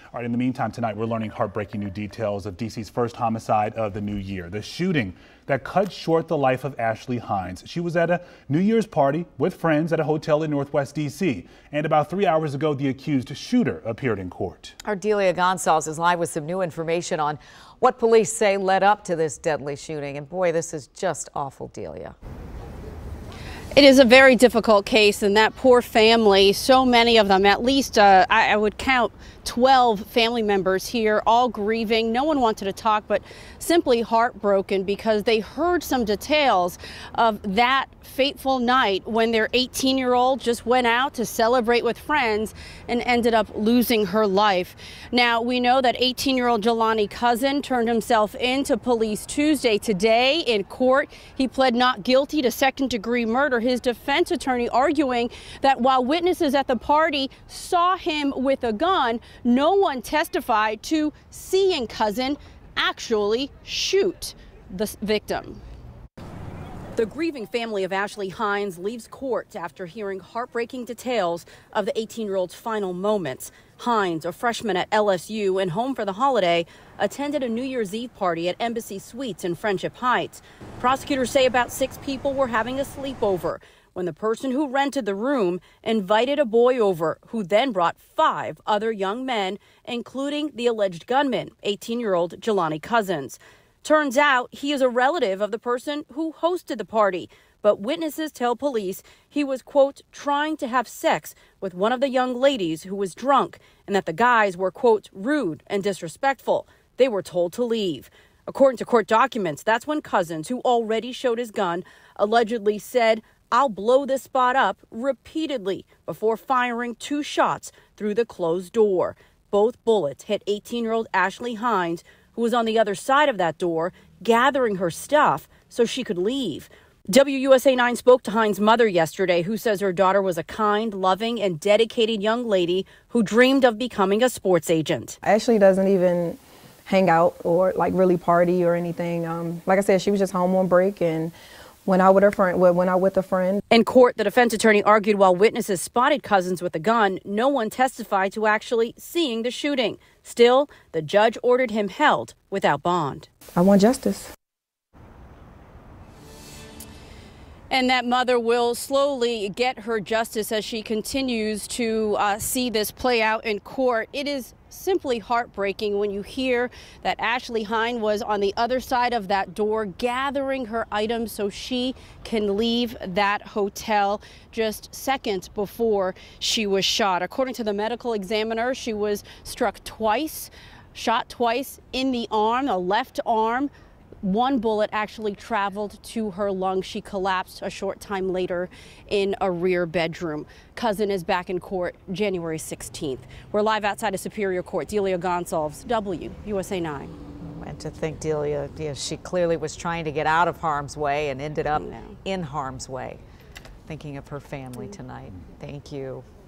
All right, in the meantime, tonight we're learning heartbreaking new details of D.C.'s first homicide of the new year. The shooting that cut short the life of Ashley Hines. She was at a New Year's party with friends at a hotel in Northwest D.C. And about 3 hours ago, the accused shooter appeared in court. Our Delia Gonsalves is live with some new information on what police say led up to this deadly shooting. And boy, this is just awful, Delia. It is a very difficult case, and that poor family, so many of them, at least I would count 12 family members here, all grieving. No one wanted to talk, but simply heartbroken because they heard some details of that fateful night when their 18-year-old just went out to celebrate with friends and ended up losing her life. Now, we know that 18-year-old Jelani Cousin turned himself in to police Tuesday. Today in court, he pled not guilty to second-degree murder. His defense attorney arguing that while witnesses at the party saw him with a gun, no one testified to seeing Cousin actually shoot the victim. The grieving family of Ashley Hines leaves court after hearing heartbreaking details of the 18-year-old's final moments. Hines, a freshman at LSU and home for the holiday, attended a New Year's Eve party at Embassy Suites in Friendship Heights. Prosecutors say about 6 people were having a sleepover when the person who rented the room invited a boy over, who then brought 5 other young men, including the alleged gunman, 18-year-old Jelani Cousin. Turns out he is a relative of the person who hosted the party, but witnesses tell police he was, quote, trying to have sex with one of the young ladies who was drunk, and that the guys were, quote, rude and disrespectful. They were told to leave. According to court documents, that's when Cousin, who already showed his gun, allegedly said, "I'll blow this spot up," repeatedly before firing 2 shots through the closed door. Both bullets hit 18-year-old Ashley Hines, who was on the other side of that door, gathering her stuff so she could leave. WUSA 9 spoke to Hines' mother yesterday, who says her daughter was a kind, loving, and dedicated young lady who dreamed of becoming a sports agent. Ashley doesn't even hang out or like really party or anything. Like I said, she was just home on break and went out with a friend. In court, the defense attorney argued while witnesses spotted Cousin with a gun, no one testified to actually seeing the shooting. Still, the judge ordered him held without bond. I want justice. And that mother will slowly get her justice as she continues to see this play out in court. It is simply heartbreaking when you hear that Ashley Hines was on the other side of that door gathering her items so she can leave that hotel just seconds before she was shot. According to the medical examiner, she was struck twice, shot twice in the arm, the left arm. 1 bullet actually traveled to her lung. She collapsed a short time later in a rear bedroom. Cousin is back in court January 16th. We're live outside of Superior Court. Delia Gonsalves, WUSA 9. And to think, Delia, she clearly was trying to get out of harm's way and ended up in harm's way. Thinking of her family tonight. Thank you.